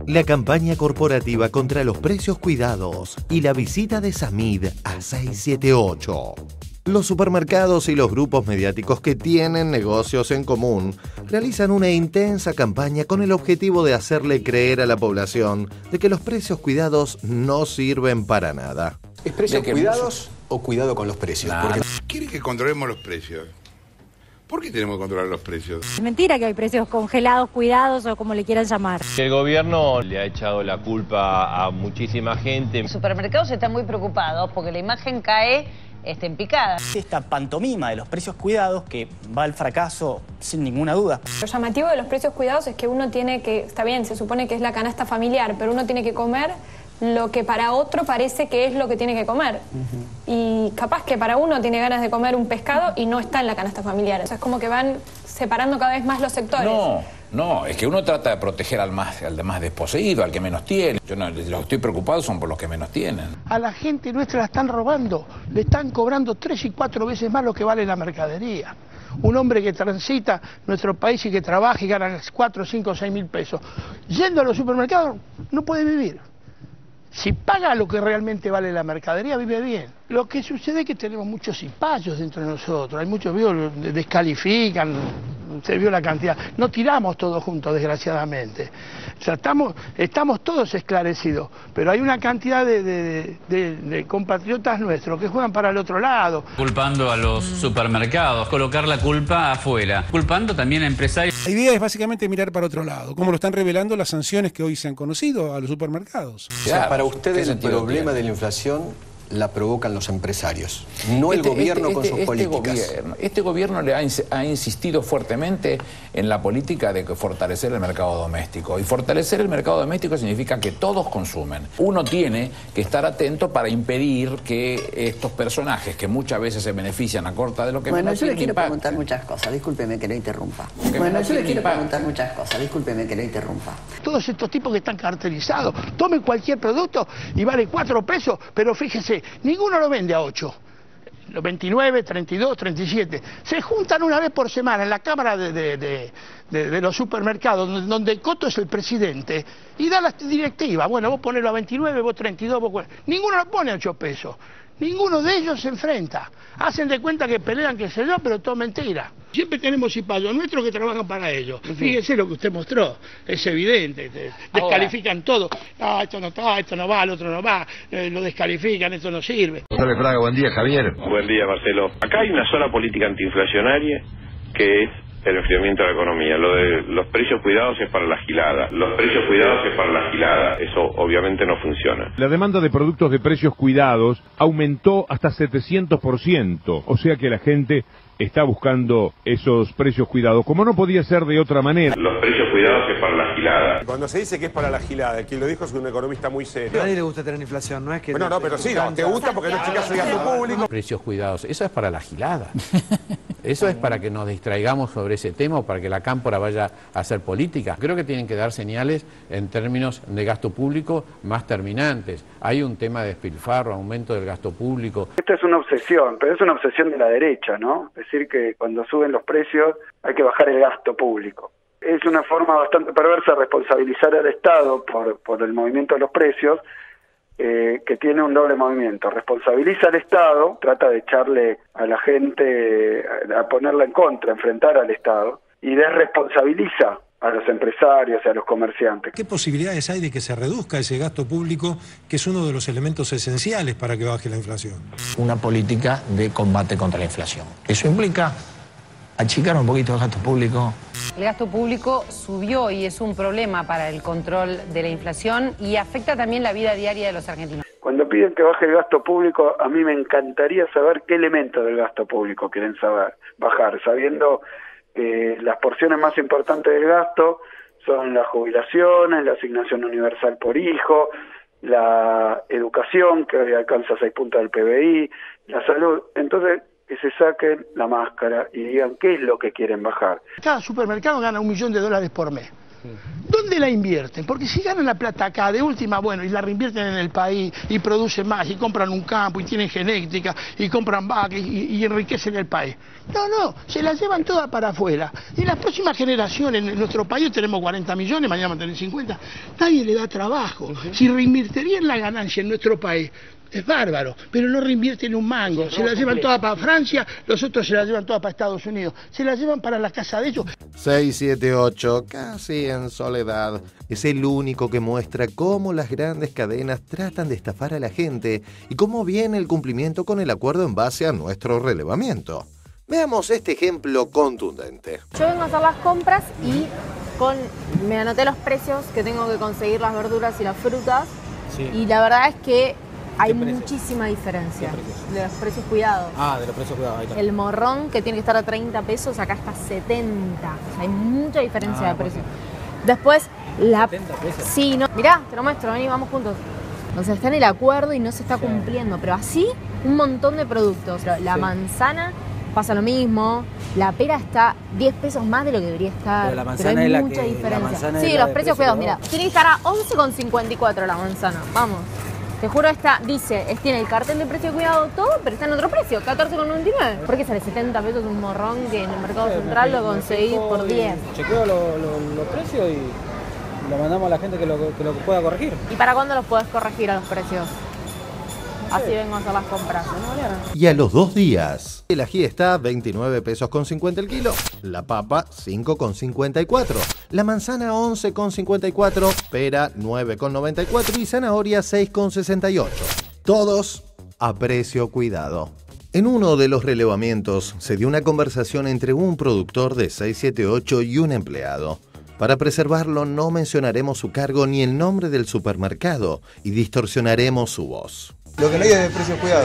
La campaña corporativa contra los precios cuidados y la visita de Samid a 678. Los supermercados y los grupos mediáticos que tienen negocios en común realizan una intensa campaña con el objetivo de hacerle creer a la población de que los precios cuidados no sirven para nada. ¿Es precios cuidados o cuidado con los precios? Nah, Porque... ¿Quiere que controlemos los precios? ¿Por qué tenemos que controlar los precios? Es mentira que hay precios congelados, cuidados o como le quieran llamar. El gobierno le ha echado la culpa a muchísima gente. Los supermercados están muy preocupados porque la imagen cae en picada. Esta pantomima de los precios cuidados que va al fracaso sin ninguna duda. Lo llamativo de los precios cuidados es que uno tiene que, está bien, se supone que es la canasta familiar, pero uno tiene que comer lo que para otro parece que es lo que tiene que comer. Y capaz que para uno tiene ganas de comer un pescado y no está en la canasta familiar. O sea, es como que van separando cada vez más los sectores. No, es que uno trata de proteger al más desposeído, al que menos tiene. Yo no, los que estoy preocupado son por los que menos tienen. A la gente nuestra la están robando, le están cobrando 3 y 4 veces más lo que vale la mercadería. Un hombre que transita nuestro país y que trabaja y gana 4, 5, 6 mil pesos, yendo a los supermercados no puede vivir. Si paga lo que realmente vale la mercadería, vive bien. Lo que sucede es que tenemos muchos cipayos dentro de nosotros. Hay muchos que descalifican, se vio la cantidad. No tiramos todos juntos, desgraciadamente. O sea, estamos todos esclarecidos, pero hay una cantidad de compatriotas nuestros que juegan para el otro lado. Culpando a los supermercados, colocar la culpa afuera, culpando también a empresarios. La idea es básicamente mirar para otro lado, como lo están revelando las sanciones que hoy se han conocido a los supermercados. O sea, para ustedes el problema de la inflación la provocan los empresarios, no el gobierno con sus políticas. Este gobierno ha insistido fuertemente en la política de fortalecer el mercado doméstico. Y fortalecer el mercado doméstico significa que todos consumen. Uno tiene que estar atento para impedir que estos personajes, que muchas veces se benefician a corta de lo que Bueno, yo le quiero preguntar muchas cosas, discúlpeme que lo interrumpa. Bueno, yo le quiero preguntar muchas cosas, discúlpeme que lo interrumpa. Todos estos tipos que están cartelizados, tomen cualquier producto y vale 4 pesos, pero fíjese, ninguno lo vende a 8. Los 29, 32, 37. Se juntan una vez por semana en la cámara de los supermercados, donde Coto es el presidente, y da las directivas. Bueno, vos ponelo a 29, vos 32, vos... Ninguno lo pone a 8 pesos. Ninguno de ellos se enfrenta. Hacen de cuenta que pelean, que sé yo, pero todo mentira. Siempre tenemos cipayos nuestros que trabajan para ellos. Fíjese lo que usted mostró, es evidente. Descalifican todo. Ah, esto no está, esto no va, el otro no va. Lo descalifican, esto no sirve. Hola, Fraga, buen día, Javier. Buen día, Marcelo. Acá hay una sola política antiinflacionaria que es el enfriamiento de la economía. Lo de los precios cuidados es para la gilada. Los precios cuidados es para la gilada. Eso obviamente no funciona. La demanda de productos de precios cuidados aumentó hasta 700%. O sea que la gente está buscando esos precios cuidados, como no podía ser de otra manera. Los precios cuidados es para la gilada. Cuando se dice que es para la gilada, quien lo dijo es un economista muy serio. A nadie le gusta tener inflación, no es que... Bueno, no, pero sí, no, te gusta porque no chicas el gasto público. Precios cuidados, eso es para la gilada. Eso es para que nos distraigamos sobre ese tema o para que la cámpora vaya a hacer política. Creo que tienen que dar señales en términos de gasto público más terminantes. Hay un tema de despilfarro, aumento del gasto público. Esta es una obsesión, pero es una obsesión de la derecha, ¿no? Es decir, que cuando suben los precios hay que bajar el gasto público. Es una forma bastante perversa de responsabilizar al Estado por el movimiento de los precios, que tiene un doble movimiento. Responsabiliza al Estado, trata de echarle a la gente, a ponerla en contra, enfrentar al Estado, y desresponsabiliza a los empresarios y a los comerciantes. ¿Qué posibilidades hay de que se reduzca ese gasto público, que es uno de los elementos esenciales para que baje la inflación? Una política de combate contra la inflación. Eso implica achicar un poquito el gasto público. El gasto público subió y es un problema para el control de la inflación y afecta también la vida diaria de los argentinos. Cuando piden que baje el gasto público, a mí me encantaría saber qué elementos del gasto público quieren bajar, sabiendo que las porciones más importantes del gasto son las jubilaciones, la asignación universal por hijo, la educación, que hoy alcanza 6 puntos del PBI, la salud. Entonces, que se saquen la máscara y digan qué es lo que quieren bajar. Cada supermercado gana $1 millón por mes. ¿Dónde la invierten? Porque si ganan la plata acá, de última, bueno, y la reinvierten en el país, y producen más, y compran un campo, y tienen genética, y compran vacas, y enriquecen el país. No, se la llevan todas para afuera. Y las próximas generaciones, en nuestro país tenemos 40 millones, mañana vamos a tener 50, nadie le da trabajo. Si reinvertirían la ganancia en nuestro país, es bárbaro, pero no reinvierten un mango, se la llevan toda para Francia, los otros se la llevan toda para Estados Unidos, se la llevan para la casa de ellos. 678, casi en soledad, es el único que muestra cómo las grandes cadenas tratan de estafar a la gente y cómo viene el cumplimiento con el acuerdo en base a nuestro relevamiento. Veamos este ejemplo contundente. Yo vengo a hacer las compras y me anoté los precios que tengo que conseguir las verduras y las frutas, y la verdad es que hay muchísima diferencia de los precios cuidados. De los precios cuidados. Ahí está. El morrón, que tiene que estar a 30 pesos, acá está 70. O sea, hay mucha diferencia de precio. Después, la... 70 pesos. Sí, no. Mirá, te lo muestro, vení, vamos juntos. O sea, está en el acuerdo y no se está cumpliendo. Pero así, un montón de productos. La manzana pasa lo mismo. La pera está 10 pesos más de lo que debería estar. Pero la manzana hay es mucha diferencia. Sí, los precios cuidados, mira. Tiene que estar a 11,54 la manzana. Vamos. Te juro, tiene el cartel de precio de cuidado todo, pero está en otro precio, 14,99. ¿Por qué sale 70 pesos un morrón que en el mercado central lo conseguís por 10? Chequeo los precios y lo mandamos a la gente que lo pueda corregir. ¿Y para cuándo los podés corregir a los precios? Así vengo a hacer las compras. Y a los 2 días, el ají está 29 pesos con 50 el kilo, la papa 5,54, la manzana 11,54, pera 9,94 y zanahoria 6,68. Todos a precio cuidado. En uno de los relevamientos se dio una conversación entre un productor de 678 y un empleado. Para preservarlo no mencionaremos su cargo ni el nombre del supermercado y distorsionaremos su voz. Lo que no hay es de precios cuidados.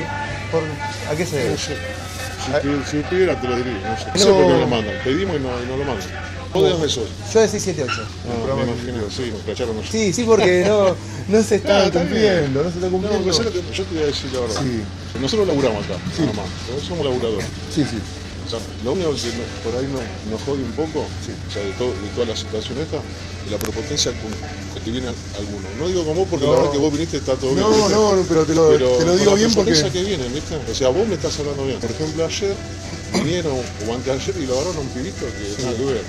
¿A qué se debe? No sé. Si pidiera te lo diría, no sé. No sé por qué no lo mandan. Pedimos y no lo mandan. ¿Vos de dónde sos? Yo de 678. Me imagino, sí, nos cacharon nosotros. Sí, porque no se está cumpliendo, no se está cumpliendo. No, yo te voy a decir la verdad. Sí. Nosotros laburamos acá, nada más. Somos laburadores. Sí. O sea, lo único que por ahí nos jode un poco, o sea, de toda la situación esta, de la prepotencia con que viene alguno. No digo con vos porque la verdad que vos viniste está todo bien. No, pero te lo digo bien porque... la que viene, ¿viste? O sea, vos me estás hablando bien. Por ejemplo, ayer vinieron, o anteayer, y lo agarraron un pibito que nada que ver.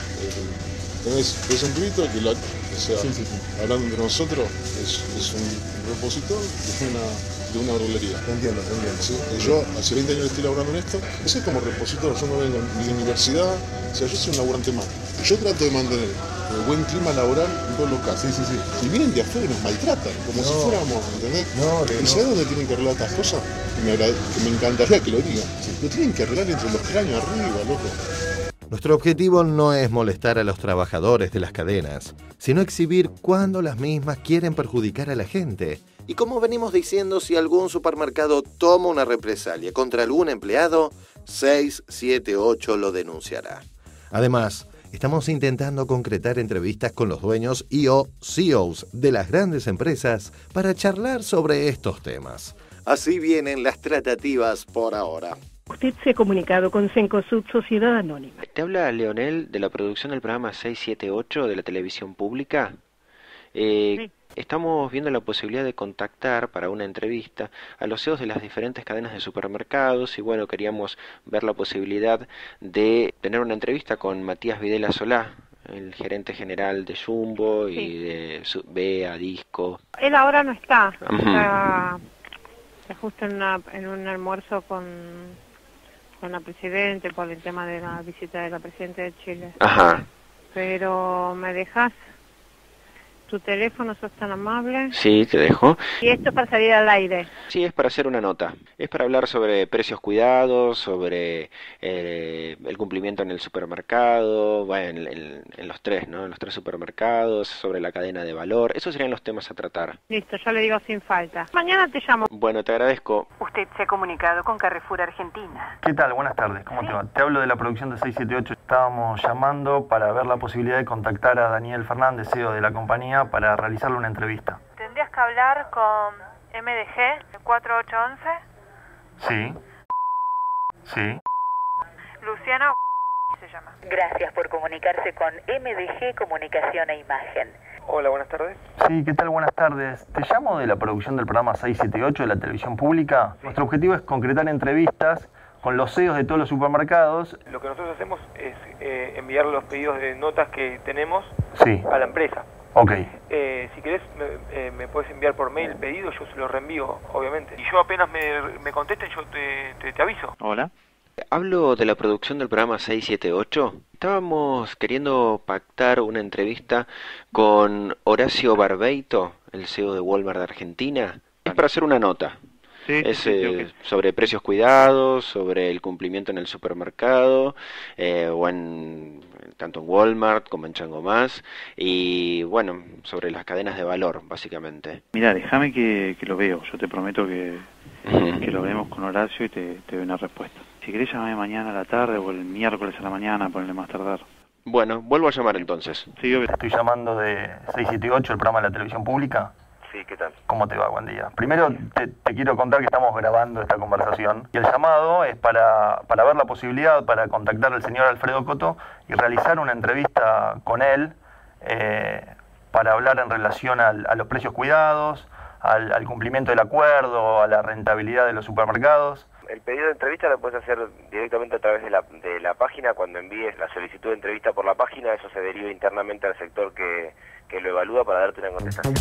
Es un pibito que, hablando entre nosotros, es un repositor de una verdulería. Te entiendo. ¿Sí? Yo hace 20 años estoy laburando en esto, ese es como repositor, yo no vengo ni de universidad, o sea, yo soy un laburante más. Yo trato de mantener buen clima laboral en todos los casos. Sí. Y vienen de afuera y nos maltratan, como si fuéramos, ¿entendés? ¿Y sabés dónde tienen que arreglar estas cosas? Que me encantaría que lo digan. Lo tienen que arreglar entre los cráneos arriba, loco. Nuestro objetivo no es molestar a los trabajadores de las cadenas, sino exhibir cuándo las mismas quieren perjudicar a la gente. Y como venimos diciendo, si algún supermercado toma una represalia contra algún empleado, 678 lo denunciará. Además, estamos intentando concretar entrevistas con los dueños y/o CEOs de las grandes empresas para charlar sobre estos temas. Así vienen las tratativas por ahora. Usted se ha comunicado con Cencosud Sociedad Anónima. Te habla Leonel de la producción del programa 678 de la televisión pública. Sí. Estamos viendo la posibilidad de contactar para una entrevista a los CEOs de las diferentes cadenas de supermercados y bueno, queríamos ver la posibilidad de tener una entrevista con Matías Videla Solá, el gerente general de Jumbo y de BEA, Disco. Él ahora no está, está justo en un almuerzo con la Presidente por el tema de la visita de la Presidenta de Chile. Ajá. Pero ¿me dejas tu teléfono? ¿Sos tan amable? Sí, te dejo. ¿Y esto es para salir al aire? Sí, es para hacer una nota. Es para hablar sobre precios cuidados, sobre el cumplimiento en el supermercado, bueno, en los tres, ¿no? En los tres supermercados, sobre la cadena de valor. Esos serían los temas a tratar. Listo, yo le digo sin falta. Mañana te llamo. Bueno, te agradezco. Usted se ha comunicado con Carrefour Argentina. ¿Qué tal? Buenas tardes. ¿Cómo te va? Te hablo de la producción de 678. Estábamos llamando para ver la posibilidad de contactar a Daniel Fernández, CEO de la compañía, para realizarle una entrevista. ¿Tendrías que hablar con MDG 4811? Sí. Luciano. se llama. Gracias por comunicarse con MDG Comunicación e Imagen. Hola, buenas tardes. Sí, ¿qué tal? Buenas tardes. Te llamo de la producción del programa 678 de la televisión pública. Nuestro objetivo es concretar entrevistas con los CEOs de todos los supermercados. Lo que nosotros hacemos es enviar los pedidos de notas que tenemos a la empresa. Ok. Si querés, me puedes enviar por mail el pedido, yo se lo reenvío, obviamente. Y yo apenas me contesten, yo te aviso. Hola. Hablo de la producción del programa 678. Estábamos queriendo pactar una entrevista con Horacio Barbeito, el CEO de Walmart de Argentina. Es para hacer una nota. Okay. Sobre precios cuidados, sobre el cumplimiento en el supermercado, o tanto en Walmart como en Chango Más, y bueno, sobre las cadenas de valor, básicamente. Mira, déjame que lo veo, yo te prometo que lo vemos con Horacio y te doy una respuesta. Si querés llamame mañana a la tarde o el miércoles a la mañana, ponle más tardar. Bueno, vuelvo a llamar entonces. Sí, te estoy llamando de 678, el programa de la televisión pública. Sí, ¿qué tal? ¿Cómo te va? Buen día. Primero te quiero contar que estamos grabando esta conversación y el llamado es para ver la posibilidad, para contactar al señor Alfredo Coto y realizar una entrevista con él para hablar en relación a los precios cuidados, al cumplimiento del acuerdo, a la rentabilidad de los supermercados. El pedido de entrevista lo puedes hacer directamente a través de la página. Cuando envíes la solicitud de entrevista por la página, eso se deriva internamente al sector que lo evalúa para darte una contestación.